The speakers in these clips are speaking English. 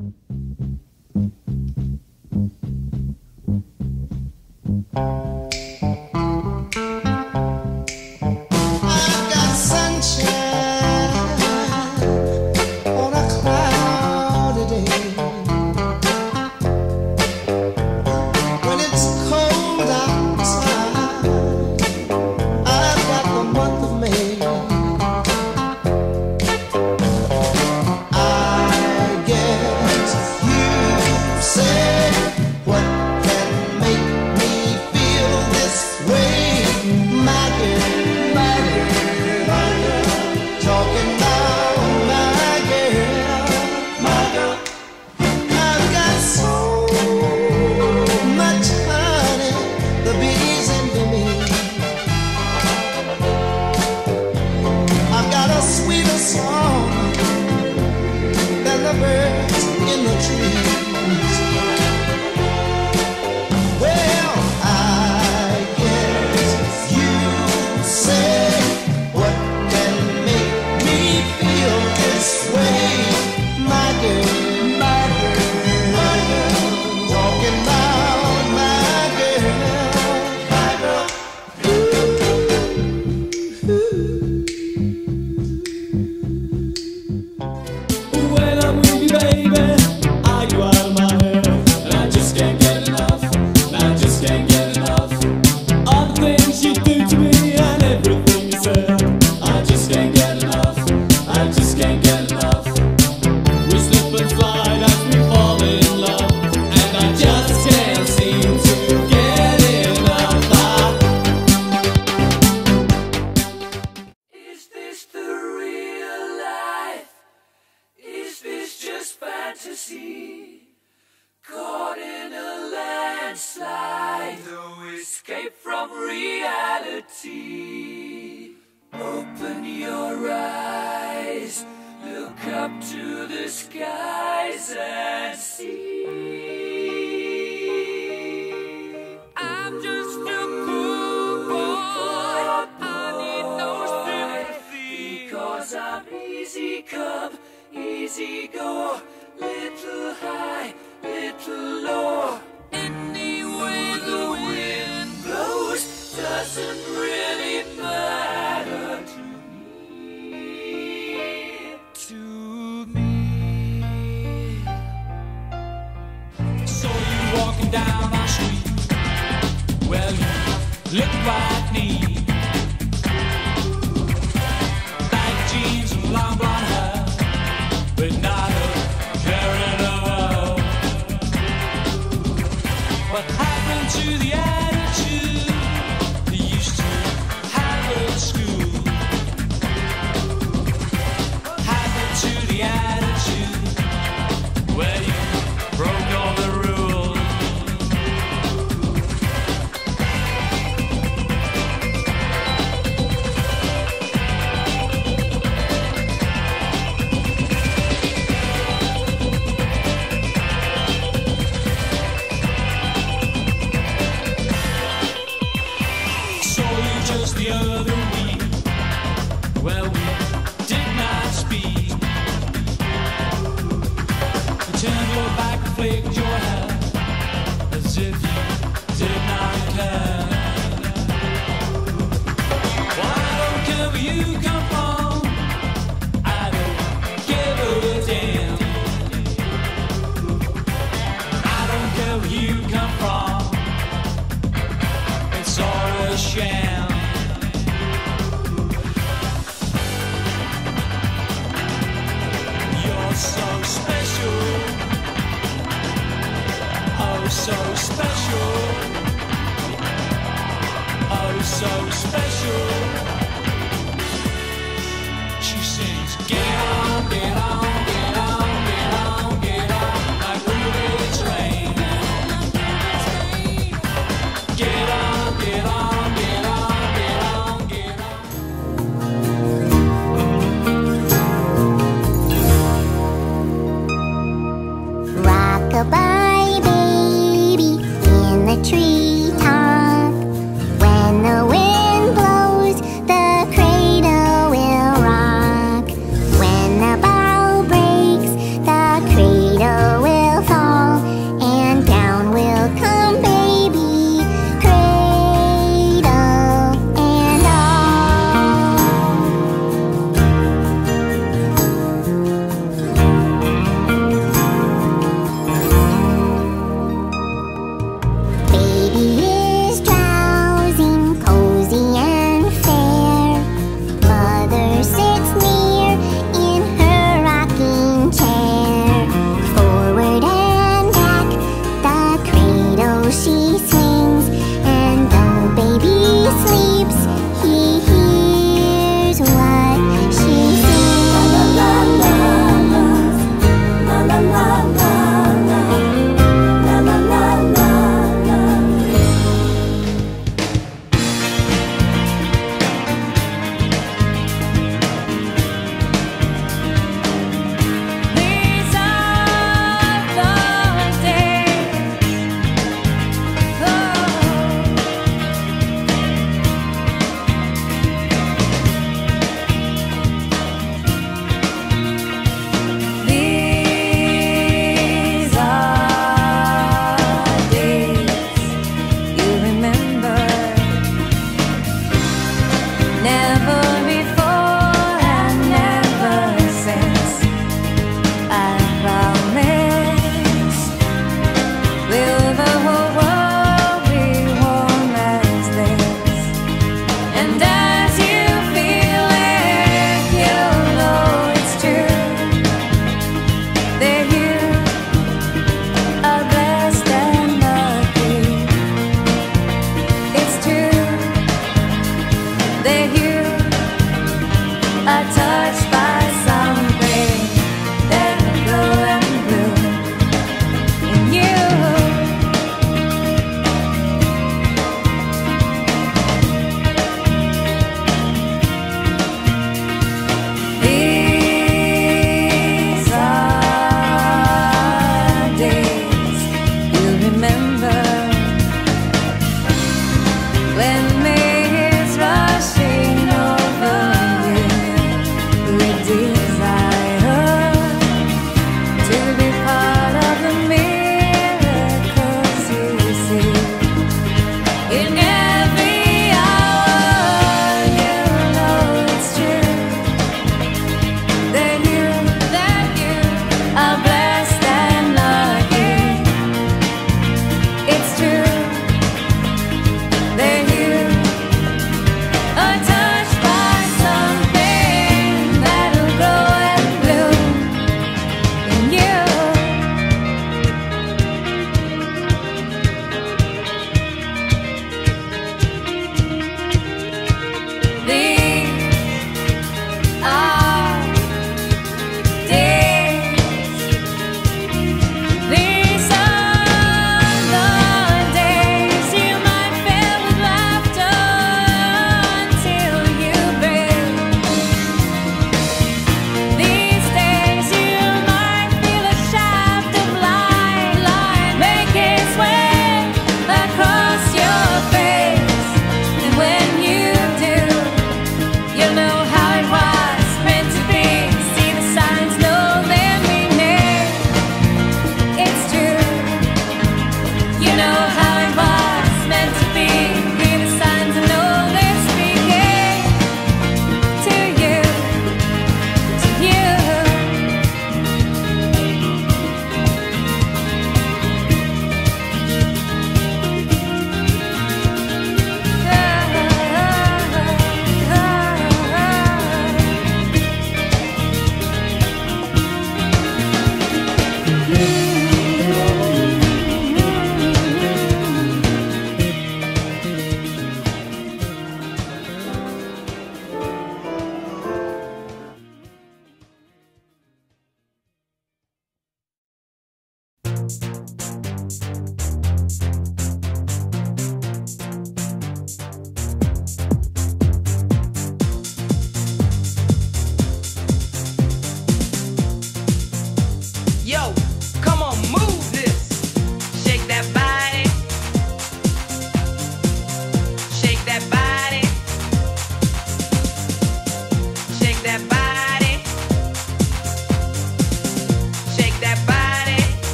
Caught in a landslide, no escape from reality. Open your eyes, look up to the skies and see. I'm just a poor boy, I need no sympathy, because I'm easy come, easy go, little high, little low. Any way the wind blows doesn't really matter to me. So you walking down our street, well you look quite neat. Tight jeans and long blonde hair, but not a care in the world. What happened to the attitude you used to have at school? What happened to the attitude where you broke all the rules? Just the other week, well, we did not speak. You turned your back and flicked your hair as if you did not care. Well, I don't care where you come from, I don't give a damn. I don't care where you come from, it's all a sham. So special, oh so special, oh so special. She sings, get on, get on, get on, get on, get on, like groovy train. Get on, get on, get on, get on, get on. Rock-a-bye, baby, in the treetop. When the wind blows, the cradle will rock. When the bough breaks, the cradle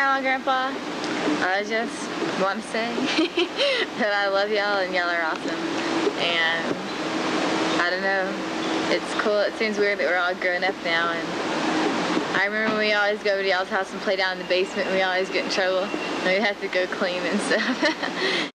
Grandma, Grandpa, I just want to say that I love y'all and y'all are awesome. And I don't know, it's cool. It seems weird that we're all grown up now. And I remember we always go to y'all's house and play down in the basement and we always get in trouble. And we have to go clean and stuff.